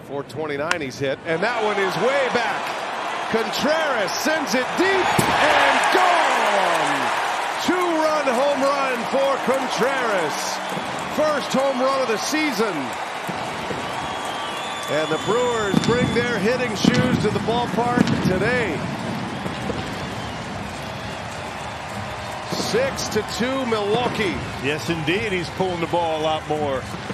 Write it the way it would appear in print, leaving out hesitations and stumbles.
429 he's hit, and that one is way back. Contreras sends it deep and gone. 2-run home run for Contreras. First home run of the season. And the Brewers bring their hitting shoes to the ballpark today. 6-2 Milwaukee. Yes, indeed. He's pulling the ball a lot more.